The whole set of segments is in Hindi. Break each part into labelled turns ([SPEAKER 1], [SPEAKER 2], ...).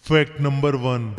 [SPEAKER 1] Fact number 1।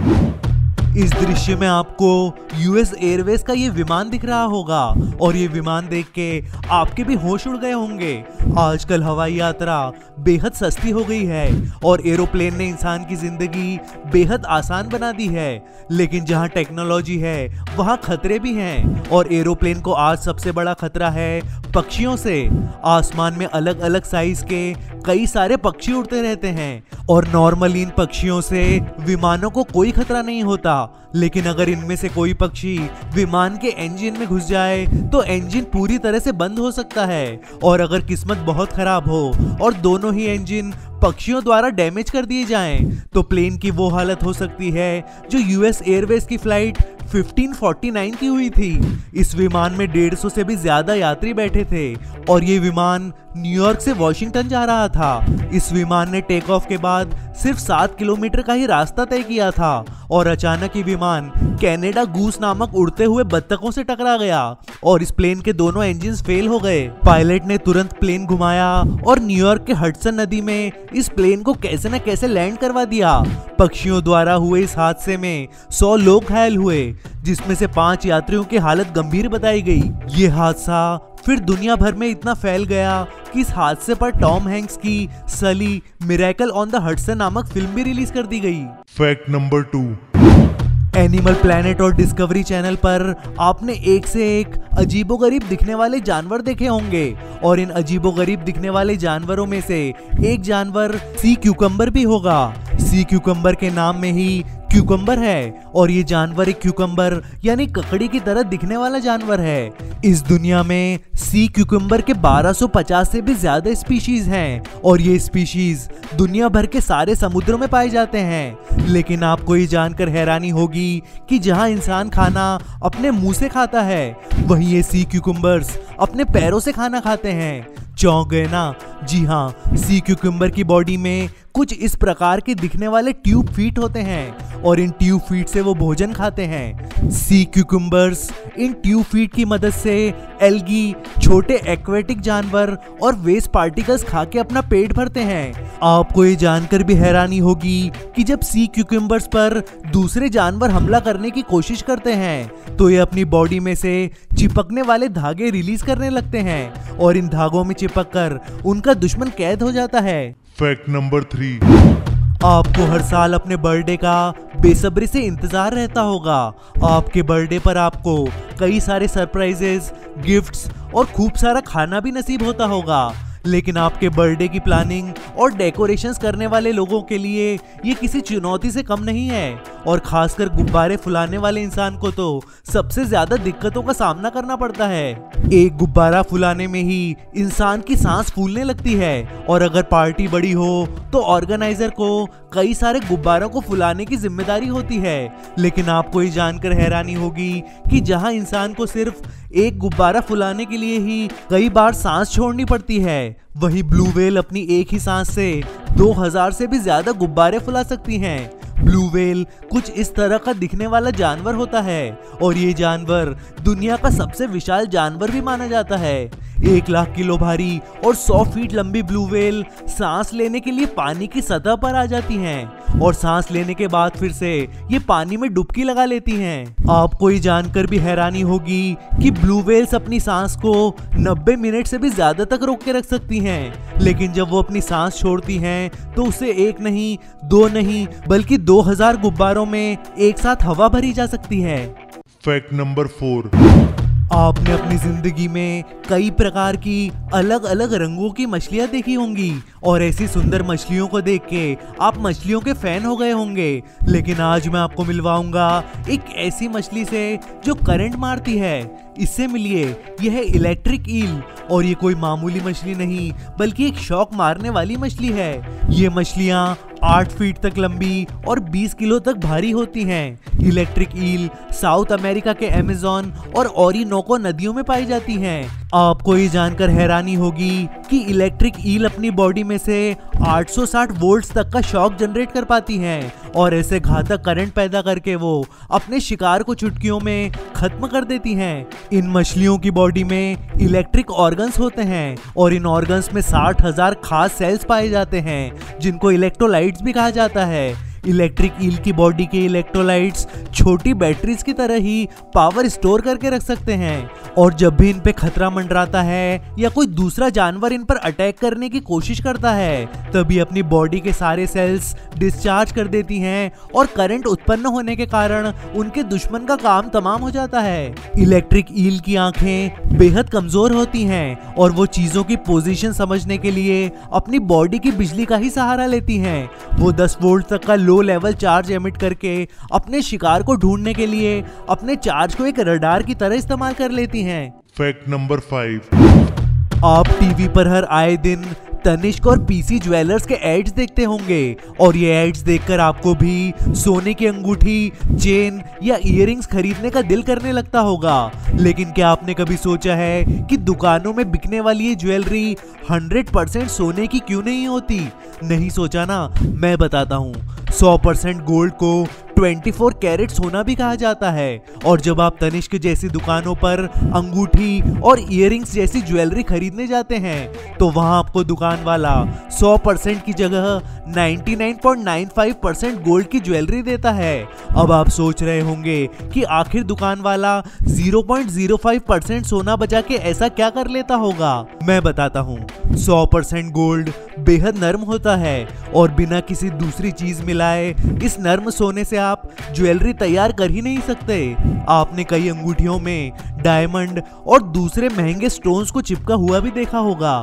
[SPEAKER 2] इस दृश्य में आपको यूएस एयरवेज का ये विमान दिख रहा होगा और ये विमान देख के आपके भी होश उड़ गए होंगे। आजकल हवाई यात्रा बेहद सस्ती हो गई है और एरोप्लेन ने इंसान की जिंदगी बेहद आसान बना दी है। लेकिन जहां टेक्नोलॉजी है वहां खतरे भी हैं और एरोप्लेन को आज सबसे बड़ा खतरा है पक्षियों से। आसमान में अलग अलग साइज के कई सारे पक्षी उड़ते रहते हैं और नॉर्मली इन पक्षियों से विमानों को कोई खतरा नहीं होता, लेकिन अगर इनमें से कोई पक्षी विमान के इंजन में घुस जाए तो इंजन पूरी तरह से बंद हो सकता है और अगर किस्मत बहुत खराब हो और दोनों ही इंजन पक्षियों द्वारा डैमेज कर दिए जाएं तो प्लेन की वो हालत हो सकती है जो यूएस एयरवेज की फ्लाइट 1549 की हुई थी। इस विमान में 150 से भी ज्यादा यात्री बैठे थे और ये विमान न्यूयॉर्क से वॉशिंगटन जा रहा था। इस विमान ने टेक ऑफ के बाद सिर्फ 7 किलोमीटर का ही रास्ता तय किया था और अचानक ये विमान कनाडा गूस नामक उड़ते हुए बत्तखों से टकरा गया और इस प्लेन के दोनों इंजन्स फेल हो गए। पायलट ने तुरंत प्लेन घुमाया और न्यूयॉर्क के हडसन नदी में इस प्लेन को कैसे न कैसे लैंड करवा दिया। पक्षियों द्वारा हुए इस हादसे में 100 लोग घायल हुए, जिसमें से 5 यात्रियों की हालत गंभीर बताई गई। ये हादसा फिर दुनिया भर में इतना फैल गया कि इस हादसे पर टॉम हैंक्स की Sully miracle on the Hudson नामक फिल्म भी रिलीज कर दी गई।
[SPEAKER 1] Fact number 2।
[SPEAKER 2] एनिमल प्लैनेट और डिस्कवरी चैनल पर आपने एक से एक अजीबोगरीब दिखने वाले जानवर देखे होंगे और इन अजीबोगरीब दिखने वाले जानवरों में से एक जानवर सी क्यूकम्बर भी होगा। सी क्यूकम्बर के नाम में ही क्यूकम्बर है और ये जानवर एक क्यूकम्बर यानी ककड़ी की तरह दिखने वाला जानवर है। इस दुनिया में सी क्यूकम्बर के 1250 से भी ज्यादा स्पीशीज हैं और ये स्पीशीज दुनिया भर के सारे समुद्रों में पाए जाते हैं। लेकिन आपको ये जानकर हैरानी होगी कि जहां इंसान खाना अपने मुंह से खाता है वहीं ये सी क्यूकम्बर्स अपने पैरों से खाना खाते हैं। चौंक गए ना? जी हाँ, सी क्यूकम्बर की बॉडी में कुछ इस प्रकार के दिखने वाले ट्यूब फीट होते हैं और इन ट्यूब फीट से वो भोजन खाते हैं। Sea cucumbers in tube feet की मदद से एल्गी, छोटे एक्वेटिक जानवर और वेस्ट पार्टिकल्स खा के अपना पेट भरते हैं। आपको ये जानकर भी हैरानी होगी कि जब सी क्यूकम्बर्स पर दूसरे जानवर हमला करने की कोशिश करते हैं तो ये अपनी बॉडी में से चिपकने वाले धागे रिलीज करने लगते हैं और इन धागों में चिपककर उनका दुश्मन कैद हो जाता है।
[SPEAKER 1] Fact number 3।
[SPEAKER 2] आपको हर साल अपने बर्थडे का बेसब्री से इंतजार रहता होगा। आपके बर्थडे पर आपको कई सारे सरप्राइजेस, गिफ्ट्स और खूब सारा खाना भी नसीब होता होगा। लेकिन आपके बर्थडे की प्लानिंग और डेकोरेशंस करने वाले लोगों के लिए ये किसी चुनौती से कम नहीं है और खासकर गुब्बारे फुलाने वाले इंसान को तो सबसे ज्यादा दिक्कतों का सामना करना पड़ता है। एक गुब्बारा फुलाने में ही इंसान की सांस फूलने लगती है और अगर पार्टी बड़ी हो तो ऑर्गेनाइजर को कई सारे गुब्बारों को फुलाने की जिम्मेदारी होती है। लेकिन आपको ये जानकर हैरानी होगी कि जहां इंसान को सिर्फ एक गुब्बारा फुलाने के लिए ही कई बार सांस छोड़नी पड़ती है, वहीं ब्लू व्हेल अपनी एक ही सांस से 2000 से भी ज्यादा गुब्बारे फुला सकती हैं। ब्लू व्हेल कुछ इस तरह का दिखने वाला जानवर होता है और ये जानवर दुनिया का सबसे विशाल जानवर भी माना जाता है। 1 लाख किलो भारी और 100 फीट लंबी ब्लू व्हेल सांस लेने के लिए पानी की सतह पर आ जाती हैं और सांस लेने के बाद फिर से ये पानी में डुबकी लगा लेती हैं। आपको ये जानकर भी हैरानी होगी कि ब्लू व्हेल्स अपनी सांस को 90 मिनट से भी ज्यादा तक रोक के रख सकती हैं, लेकिन जब वो अपनी सांस छोड़ती हैं तो उसे 1 नहीं 2 नहीं बल्कि 2000 गुब्बारों में एक साथ हवा भरी जा सकती है।
[SPEAKER 1] Fact number 4।
[SPEAKER 2] आपने अपनी जिंदगी में कई प्रकार की अलग अलग रंगों की मछलियां देखी होंगी और ऐसी सुंदर मछलियों को देख के आप मछलियों के फैन हो गए होंगे। लेकिन आज मैं आपको मिलवाऊंगा एक ऐसी मछली से जो करंट मारती है। इससे मिलिए, यह है इलेक्ट्रिक ईल और ये कोई मामूली मछली नहीं बल्कि एक शॉक मारने वाली मछली है। ये मछलियां 8 फीट तक लंबी और 20 किलो तक भारी होती हैं। इलेक्ट्रिक ईल साउथ अमेरिका के अमेज़न और ओरिनोको नदियों में पाई जाती हैं। आपको ये जानकर हैरानी होगी कि इलेक्ट्रिक ईल अपनी बॉडी में से 860 वोल्ट्स तक का शॉक जनरेट कर पाती हैं और ऐसे घातक करंट पैदा करके वो अपने शिकार को चुटकियों में खत्म कर देती हैं। इन मछलियों की बॉडी में इलेक्ट्रिक ऑर्गन्स होते हैं और इन ऑर्गन्स में 60,000 खास सेल्स पाए जाते हैं जिनको इलेक्ट्रोलाइट्स भी कहा जाता है। इलेक्ट्रिक ईल की बॉडी के इलेक्ट्रोलाइट्स छोटी बैटरीज की तरह ही पावर स्टोर करके रख सकते हैं, और जब भी इन पे खतरा मंडराता है या कोई दूसरा जानवर इन पर अटैक करने की कोशिश करता है, तभी अपनी बॉडी के सारे सेल्स डिस्चार्ज कर देती हैं और करंट उत्पन्न होने के कारण उनके दुश्मन का काम तमाम हो जाता है। इलेक्ट्रिक ईल की आंखें बेहद कमजोर होती हैं और वो चीजों की पोजीशन समझने के लिए अपनी बॉडी की बिजली का ही सहारा लेती हैं। वो 10 वोल्ट तक का लो लेवल चार्ज एमिट करके अपने शिकार को ढूंढने के लिए अपने चार्ज को एक रडार की तरह इस्तेमाल कर लेती हैं।
[SPEAKER 1] Fact number 5।
[SPEAKER 2] आप टीवी पर हर आए दिन तनिष्क और पीसी ज्वेलर्स के एड्स देखते होंगे, और ये एड्स देखकर आपको भी सोने की अंगूठी, चेन या इयररिंग्स खरीदने का दिल करने लगता होगा। लेकिन क्या आपने कभी सोचा है कि दुकानों में बिकने वाली ये ज्वेलरी 100% सोने की क्यों नहीं होती? नहीं सोचा ना? मैं बताता हूँ। 100% गोल्ड को 24 कैरेट सोना भी कहा जाता है, और जब आप तनिष्क जैसी दुकानों पर अंगूठी और इयररिंग्स जैसी ज्वेलरी खरीदने जाते हैं तो वहां आपको दुकान वाला 100% की जगह 99.95% गोल्ड की ज्वेलरी देता है। अब आप सोच रहे होंगे कि आखिर दुकान वाला 0.05% सोना बचा के ऐसा क्या कर लेता होगा? मैं बताता हूँ। 100% गोल्ड बेहद नरम होता है और बिना किसी दूसरी चीज मिलाए इस नरम सोने से आप ज्वेलरी तैयार कर ही नहीं सकते। आपने कई अंगूठियों में डायमंड और दूसरे महंगे स्टोन्स को चिपका हुआ भी देखा होगा।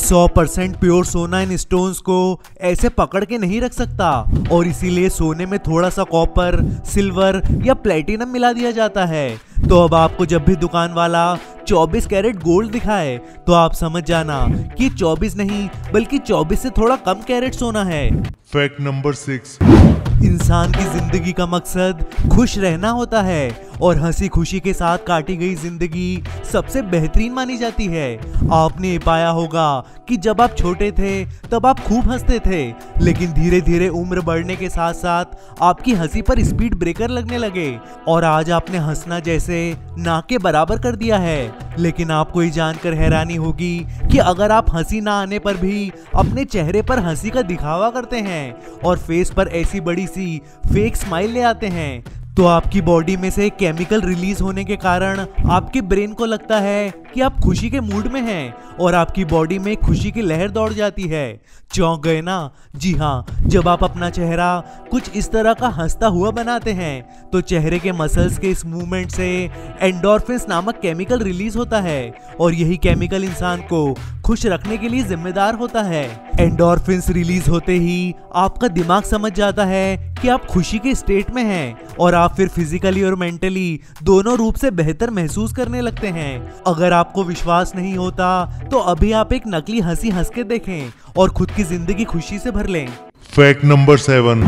[SPEAKER 2] 100% प्योर सोना इन स्टोन्स को ऐसे पकड़ के नहीं रख सकता, और इसीलिए सोने में थोड़ा सा कॉपर, सिल्वर या प्लेटिनम मिला दिया जाता है। तो अब आपको जब भी दुकान वाला 24 कैरेट गोल्ड दिखाए तो आप समझ जाना कि 24 नहीं बल्कि 24 से थोड़ा कम कैरेट सोना है।
[SPEAKER 1] Fact number 6।
[SPEAKER 2] इंसान की जिंदगी का मकसद खुश रहना होता है, और हंसी खुशी के साथ काटी गई जिंदगी सबसे बेहतरीन मानी जाती है। आपने ये पाया होगा कि जब आप छोटे थे तब आप खूब हंसते थे, लेकिन धीरे धीरे उम्र बढ़ने के साथ साथ आपकी हंसी पर स्पीड ब्रेकर लगने लगे और आज आपने हंसना जैसे ना के बराबर कर दिया है। लेकिन आपको ये जानकर हैरानी होगी कि अगर आप हंसी ना आने पर भी अपने चेहरे पर हंसी का दिखावा करते हैं और फेस पर ऐसी बड़ी सी फेक स्माइल ले आते हैं, तो आपकी बॉडी में से केमिकल रिलीज होने के कारण आपके ब्रेन को लगता है कि आप खुशी के मूड में हैं और आपकी बॉडी में खुशी की लहर दौड़ जाती है। चौंक गए ना? जी हाँ, जब आप अपना चेहरा कुछ इस तरह का हंसता हुआ बनाते हैं तो चेहरे के मसल्स के इस मूवमेंट से एंडोर्फिन्स नामक केमिकल रिलीज होता है, और यही केमिकल इंसान को खुश रखने के लिए जिम्मेदार होता है। एंडोर्फिन्स रिलीज होते ही आपका दिमाग समझ जाता है कि आप खुशी के स्टेट में हैं, और आप फिर फिजिकली और मेंटली दोनों रूप से बेहतर महसूस करने लगते हैं। अगर आपको विश्वास नहीं होता तो अभी आप एक नकली हंसी हंस के देखें और खुद की जिंदगी खुशी से भर लें।
[SPEAKER 1] Fact number 7।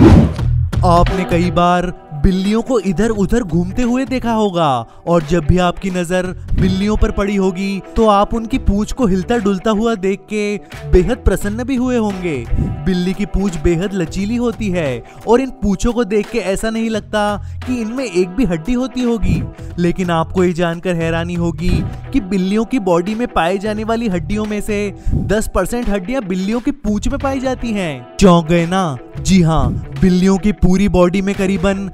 [SPEAKER 2] आपने कई बार बिल्लियों को इधर उधर घूमते हुए देखा होगा, और जब भी आपकी नजर बिल्लियों पर पड़ी होगी तो आप उनकी पूंछ को हिलता डुलता हुआ देख के बेहद प्रसन्न भी हुए होंगे। बिल्ली की पूंछ बेहद लचीली होती है और इन पूंछों को देख के ऐसा नहीं लगता कि इनमें एक भी हड्डी होती होगी। लेकिन आपको ये जानकर हैरानी होगी कि बिल्लियों की बॉडी में पाई जाने वाली हड्डियों में से 10% हड्डियां बिल्लियों की पूंछ में पाई जाती हैं। चौंक गए ना? जी हाँ, बिल्लियों की पूरी बॉडी में करीबन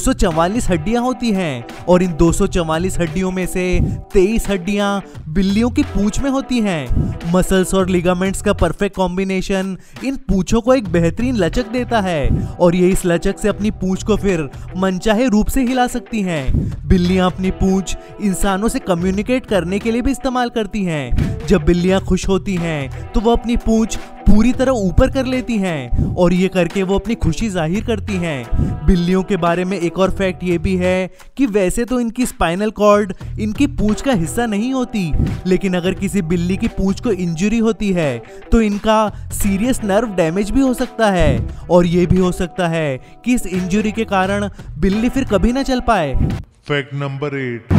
[SPEAKER 2] 244 हड्डियां होती हैं, और इन 244 हड्डियों में से 23 हड्डियां बिल्लियों की पूंछ में होती हैं। मसल्स और लिगामेंट्स का परफेक्ट कॉम्बिनेशन इन पूंछों को एक बेहतरीन लचक देता है, और ये इस लचक से अपनी पूंछ को फिर मनचाहे रूप से हिला सकती हैं। बिल्लियां अपनी पूंछ इंसानों से कम्युनिकेट करने के लिए भी इस्तेमाल करती हैं। जब बिल्लियां खुश होती हैं तो वो अपनी पूंछ पूरी तरह ऊपर कर लेती हैं, और ये करके वो अपनी खुशी जाहिर करती हैं। बिल्लियों के बारे में एक और फैक्ट ये भी है कि वैसे तो इनकी स्पाइनल कॉर्ड इनकी पूंछ का हिस्सा नहीं होती, लेकिन अगर किसी बिल्ली की पूंछ को इंजरी होती है तो इनका सीरियस नर्व डैमेज भी हो सकता है, और ये भी हो सकता है कि इस इंजरी के कारण बिल्ली फिर कभी ना चल पाए।
[SPEAKER 1] Fact number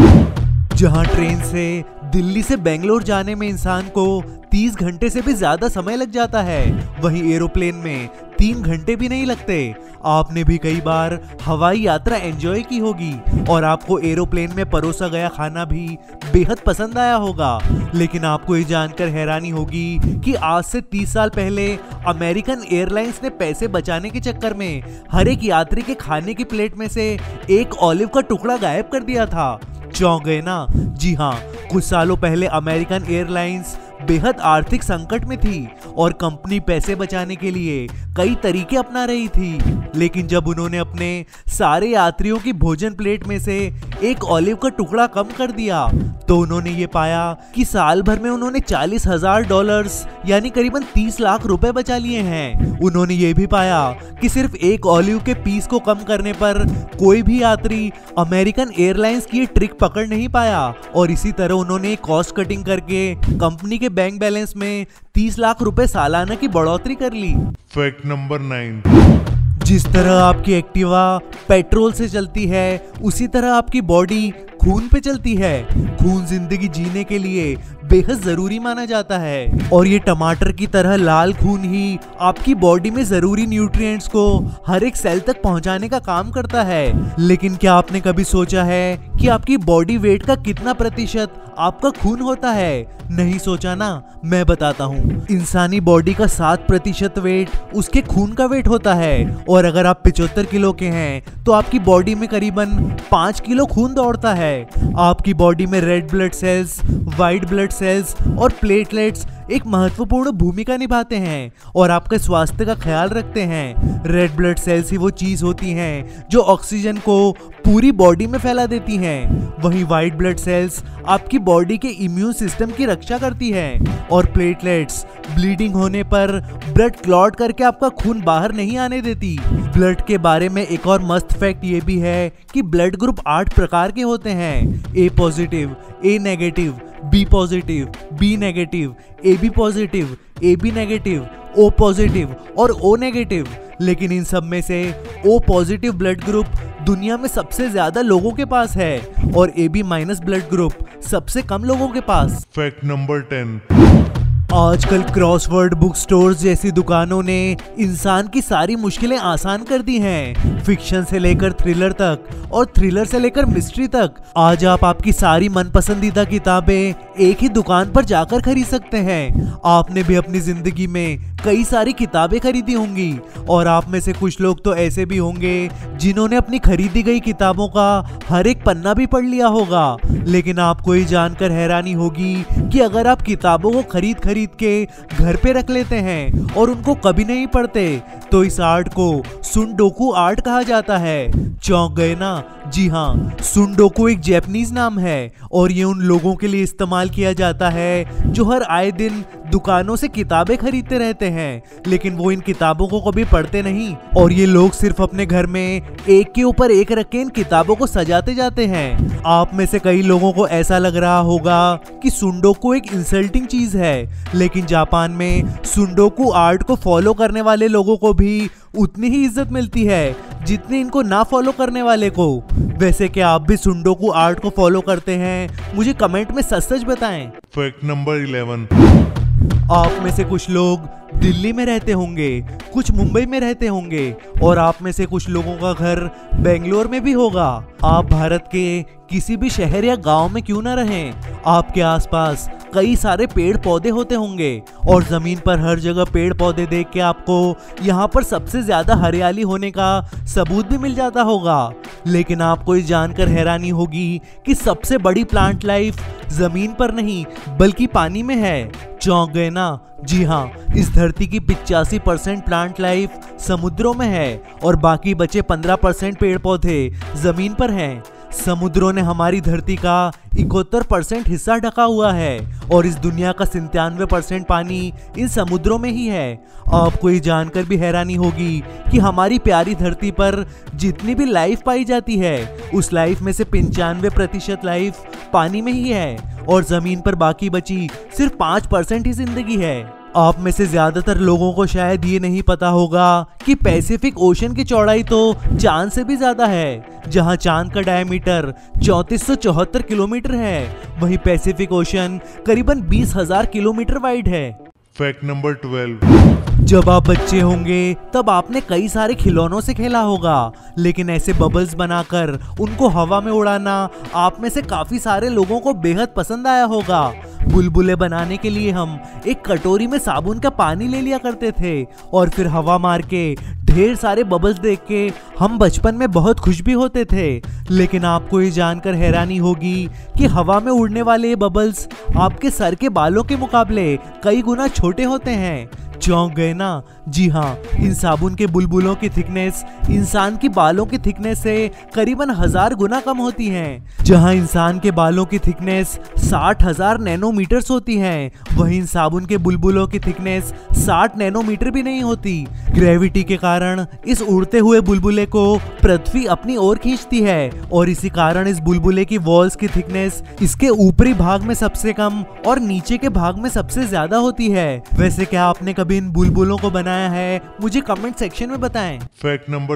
[SPEAKER 1] 8।
[SPEAKER 2] जहां ट्रेन से दिल्ली से बेंगलोर जाने में इंसान को 30 घंटे से भी ज्यादा समय लग जाता है, वहीं एरोप्लेन में 3 घंटे भी नहीं लगते। आपने भी कई बार हवाई यात्रा एंजॉय की होगी और आपको एरोप्लेन में परोसा गया खाना भी बेहद पसंद आया होगा। लेकिन आपको ये जानकर हैरानी होगी कि आज से 30 साल पहले अमेरिकन एयरलाइंस ने पैसे बचाने के चक्कर में हर एक यात्री के खाने की प्लेट में से एक ऑलिव का टुकड़ा गायब कर दिया था। चौंक गए ना? जी हाँ, कुछ सालों पहले अमेरिकन एयरलाइंस बेहद आर्थिक संकट में थी और कंपनी पैसे बचाने के लिए कई तरीके अपना रही थी। लेकिन जब उन्होंने अपने सारे यात्रियों की भोजन प्लेट में से एक ऑलिव का टुकड़ा कम कर दिया तो उन्होंने ये पाया कि साल भर में उन्होंने $40,000 यानी करीबन 30 लाख रुपए बचा लिए हैं। उन्होंने ये भी पाया कि सिर्फ एक ऑलिव के पीस को कम करने पर कोई भी यात्री अमेरिकन एयरलाइंस की ये ट्रिक पकड़ नहीं पाया और इसी तरह उन्होंने कॉस्ट कटिंग करके कंपनी के बैंक बैलेंस में 30 लाख रुपए सालाना की बढ़ोतरी कर ली।
[SPEAKER 1] Fact number 9।
[SPEAKER 2] जिस तरह आपकी एक्टिवा पेट्रोल से चलती है उसी तरह आपकी बॉडी खून पे चलती है। खून जिंदगी जीने के लिए बेहद जरूरी माना जाता है और ये टमाटर की तरह लाल खून ही आपकी बॉडी में जरूरी न्यूट्रिएंट्स को हर एक सेल तक पहुंचाने का काम करता है। लेकिन क्या आपने कभी सोचा है कि आपकी बॉडी वेट का कितना प्रतिशत आपका खून होता है? नहीं सोचा ना? मैं बताता हूँ। इंसानी बॉडी का 7% वेट उसके खून का वेट होता है और अगर आप 75 किलो के हैं तो आपकी बॉडी में करीबन 5 किलो खून दौड़ता है। आपकी बॉडी में red blood cells, white blood cells और प्लेटलेट्स एक महत्वपूर्ण भूमिका निभाते हैं और आपके स्वास्थ्य का ख्याल रखते हैं। रेड ब्लड सेल्स ही वो चीज होती हैं जो ऑक्सीजन को पूरी बॉडी में फैला देती हैं। वहीं व्हाइट ब्लड सेल्स आपकी बॉडी के इम्यून सिस्टम की रक्षा करती हैं और प्लेटलेट्स ब्लीडिंग होने पर ब्लड क्लॉट करके आपका खून बाहर नहीं आने देती। ब्लड के बारे में एक और मस्त फैक्ट ये भी है कि ब्लड ग्रुप 8 प्रकार के होते हैं। A positive, A negative, B positive, B negative, A B positive, A B negative, O positive और ओ नेगेटिव। लेकिन इन सब में से ओ पॉजिटिव ब्लड ग्रुप दुनिया में सबसे ज्यादा लोगों के पास है और A B minus blood group सबसे कम लोगों के पास।
[SPEAKER 1] Fact number 10।
[SPEAKER 2] आजकल क्रॉसवर्ड बुक स्टोर्स जैसी दुकानों ने इंसान की सारी मुश्किलें आसान कर दी हैं। फिक्शन से लेकर थ्रिलर तक और थ्रिलर से लेकर मिस्ट्री तक आज आप आपकी सारी मनपसंदीदा किताबें एक ही दुकान पर जाकर खरीद सकते हैं। आपने भी अपनी जिंदगी में कई सारी किताबें खरीदी होंगी और आप में से कुछ लोग तो ऐसे भी होंगे जिन्होंने अपनी खरीदी गई किताबों का हर एक पन्ना भी पढ़ लिया होगा। लेकिन आपको ये जानकर हैरानी होगी कि अगर आप किताबों को खरीद के घर पे रख लेते हैं और उनको कभी नहीं पढ़ते तो इस आर्ट को सुंडोकू आर्ट कहा जाता है। चौंक गए ना? जी हाँ, सुंडोकू एक जापानीज नाम है और ये उन लोगों के लिए इस्तेमाल किया जाता है जो हर आए दिन दुकानों से किताबें खरीदते रहते हैं लेकिन वो इन किताबों को कभी पढ़ते नहीं और ये लोग सिर्फ अपने घर में एक के ऊपर एक रख के इन किताबों को सजाते जाते हैं। आप में से कई लोगों को ऐसा लग रहा होगा कि सुंडोकू एक इंसल्टिंग चीज है, लेकिन जापान में सुंडोकू आर्ट को फॉलो करने वाले लोगों को भी उतनी ही इज्जत मिलती है जितनी इनको ना फॉलो करने वाले को। वैसे क्या आप भी सुंडोकू आर्ट को फॉलो करते हैं? मुझे कमेंट में सच सच बताएं।
[SPEAKER 1] Fact number 11।
[SPEAKER 2] आप में से कुछ लोग दिल्ली में रहते होंगे, कुछ मुंबई में रहते होंगे और आप में से कुछ लोगों का घर बेंगलोर में भी होगा। आप भारत के किसी भी शहर या गांव में क्यों ना रहें, आपके आसपास कई सारे पेड़ पौधे होते होंगे और जमीन पर हर जगह पेड़ पौधे देख के आपको यहाँ पर सबसे ज्यादा हरियाली होने का सबूत भी मिल जाता होगा। लेकिन आपको ये जानकर हैरानी होगी कि सबसे बड़ी प्लांट लाइफ जमीन पर नहीं बल्कि पानी में है। चौंक गए ना? जी हाँ, इस धरती की 85% प्लांट लाइफ समुद्रों में है और बाकी बचे 15% पेड़ पौधे जमीन पर हैं। समुद्रों ने हमारी धरती का 71% हिस्सा ढका हुआ है और इस दुनिया का 97% पानी इन समुद्रों में ही है। आपको ये जानकर भी हैरानी होगी कि हमारी प्यारी धरती पर जितनी भी लाइफ पाई जाती है उस लाइफ में से 95% लाइफ पानी में ही है और जमीन पर बाकी बची सिर्फ 5% ही जिंदगी है। आप में से ज्यादातर लोगों को शायद ये नहीं पता होगा कि पैसिफिक ओशन की चौड़ाई तो चांद से भी ज्यादा है। जहां चांद का डायमीटर 3474 किलोमीटर है, वहीं पैसिफिक ओशन करीबन 20,000 किलोमीटर वाइड है।
[SPEAKER 1] Fact number 12।
[SPEAKER 2] जब आप बच्चे होंगे तब आपने कई सारे खिलौनों से खेला होगा, लेकिन ऐसे बबल्स बनाकर उनको हवा में उड़ाना आप में से काफी सारे लोगों को बेहद पसंद आया होगा। बुलबुले बनाने के लिए हम एक कटोरी में साबुन का पानी ले लिया करते थे और फिर हवा मार के ढेर सारे बबल्स देख के हम बचपन में बहुत खुश भी होते थे। लेकिन आपको ये जानकर हैरानी होगी कि हवा में उड़ने वाले ये बबल्स आपके सर के बालों के मुकाबले कई गुना छोटे होते हैं। चौंक गए ना? जी हाँ, इन साबुन के बुलबुलों की थिकनेस इंसान की बालों की थिकनेस से करीबन 1000 गुना कम होती है। जहाँ इंसान के बालों की थिकनेस 60,000 नैनोमीटर्स होती है, वहीं इन साबुन के बुलबुलों की थिकनेस 60 नैनोमीटर भी नहीं होती। ग्रेविटी के कारण इस उड़ते हुए बुलबुले को पृथ्वी अपनी ओर खींचती है और इसी कारण इस बुलबुले की वॉल्स की थिकनेस इसके ऊपरी भाग में सबसे कम और नीचे के भाग में सबसे ज्यादा होती है। वैसे क्या आपने कभी इन बुलबुलों को बनाया है? मुझे कमेंट सेक्शन में बताएं।
[SPEAKER 1] Fact number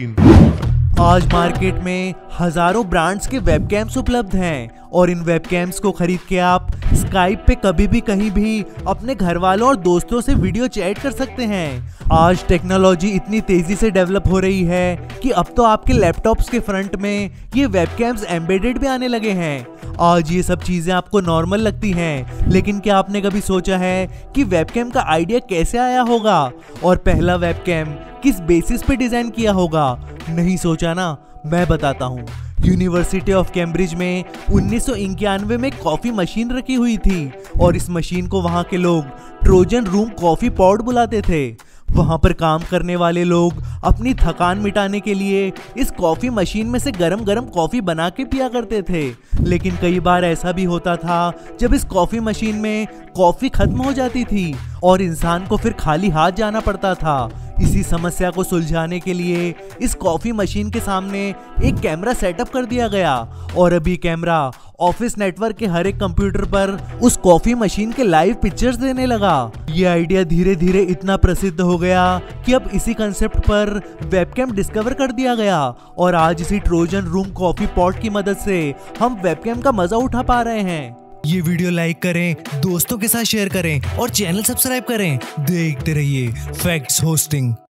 [SPEAKER 1] 13।
[SPEAKER 2] आज मार्केट में हजारों ब्रांड्स के वेबकैम्स उपलब्ध हैं और इन वेबकैम्स को खरीद के आप स्काइप पे कभी भी कहीं भी अपने घर वालों और दोस्तों से वीडियो चैट कर सकते हैं। आज टेक्नोलॉजी इतनी तेजी से डेवलप हो रही है कि अब तो आपके लैपटॉप्स के फ्रंट में ये वेबकैम्स एम्बेडेड भी आने लगे हैं। आज ये सब चीजें आपको नॉर्मल लगती हैं, लेकिन क्या आपने कभी सोचा है कि वेबकैम का आइडिया कैसे आया होगा और पहला वेबकैम किस बेसिस पे डिजाइन किया होगा? नहीं सोचा ना? मैं बताता हूँ। यूनिवर्सिटी ऑफ कैम्ब्रिज में 1991 में कॉफी मशीन रखी हुई थी और इस मशीन को वहां के लोग ट्रोजन रूम कॉफी पॉट बुलाते थे। वहां पर काम करने वाले लोग अपनी थकान मिटाने के लिए इस कॉफी मशीन में से गरम गरम कॉफी बना के पिया करते थे। लेकिन कई बार ऐसा भी होता था जब इस कॉफी मशीन में कॉफी खत्म हो जाती थी और इंसान को फिर खाली हाथ जाना पड़ता था। इसी समस्या को सुलझाने के लिए इस कॉफी मशीन के सामने एक कैमरा सेटअप कर दिया गया और अभी कैमरा ऑफिस नेटवर्क के हर एक कंप्यूटर पर उस कॉफी मशीन के लाइव पिक्चर्स देने लगा। ये आइडिया धीरे धीरे इतना प्रसिद्ध हो गया कि अब इसी कंसेप्ट पर वेबकैम डिस्कवर कर दिया गया और आज इसी ट्रोजन रूम कॉफी पॉट की मदद से हम वेबकैम का मजा उठा पा रहे हैं।
[SPEAKER 3] ये वीडियो लाइक करें, दोस्तों के साथ शेयर करें और चैनल सब्सक्राइब करें। देखते रहिए फैक्ट्स होस्टिंग।